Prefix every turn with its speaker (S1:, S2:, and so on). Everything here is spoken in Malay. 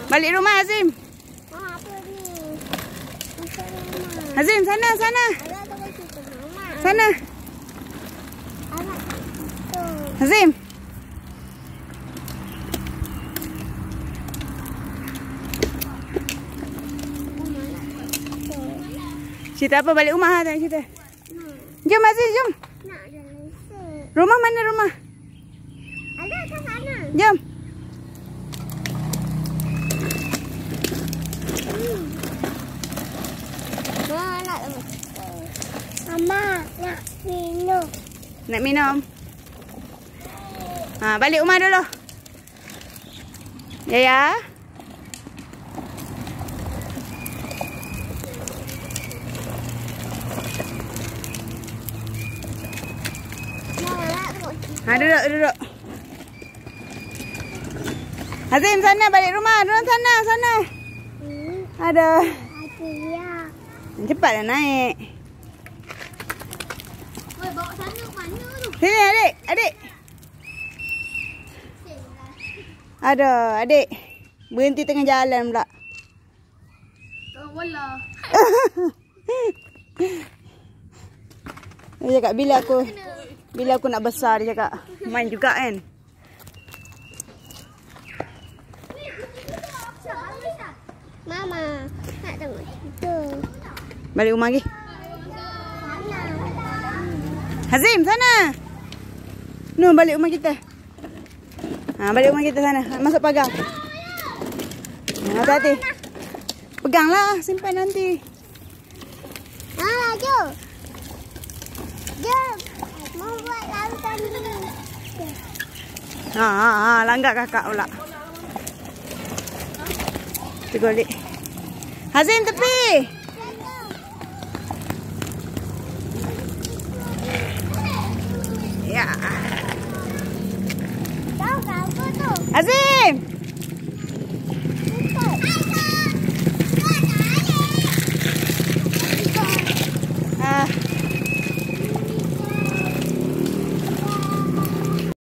S1: Balik rumah Hazim.
S2: Apa ni? Masuk rumah.
S1: Hazim, sana, sana.
S2: Ada tak boleh situ mama.
S1: Sana.
S2: Anak tu.
S1: Hazim. Cerita apa balik rumah tak cerita? Jom Aziz, jom.
S2: Nak ada laser.
S1: Rumah mana rumah?
S2: Ada kat sana.
S1: Jom.
S2: Mama nak Mama nak minum.
S1: Nak minum? Balik rumah dulu. Ya.
S2: Mama nak
S1: Duduk, duduk. Hazim, sana balik rumah. Duduk sana, sana. Ada.
S2: ya.
S1: Cepatlah naik.
S2: Oi, bawa sana mana tu?
S1: Sini adik, adik. Ada, adik. Berhenti tengah jalan pula.
S2: Bola.
S1: Dia cakap bila aku nak besar, dia cakap. Main juga kan.
S2: Mama nak tengok situ.
S1: Balik rumah lagi.
S2: Sana.
S1: Hazim, sana. No, balik rumah kita. Balik rumah kita sana. Masuk pagar. Hati-hati. Peganglah, simpan nanti.
S2: Jom. Jom. Mau buat lautan ni.
S1: Langgak kakak pula. Tengok lik. Hazim, tepi. Ya.
S2: Tahu kau tu.
S1: Hazim.